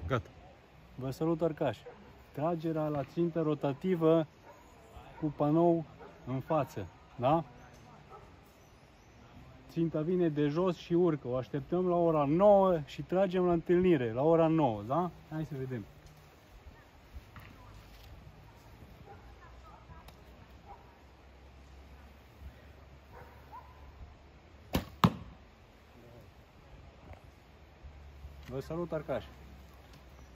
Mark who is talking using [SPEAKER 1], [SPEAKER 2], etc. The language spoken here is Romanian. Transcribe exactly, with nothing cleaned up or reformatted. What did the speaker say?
[SPEAKER 1] Gata.
[SPEAKER 2] Vă salut, Arcaș. Tragerea la țintă rotativă cu panou în față, da? Ținta vine de jos și urcă. O așteptăm la ora nouă și tragem la întâlnire, la ora nouă, da? Hai să vedem. Vă salut, Arcaș.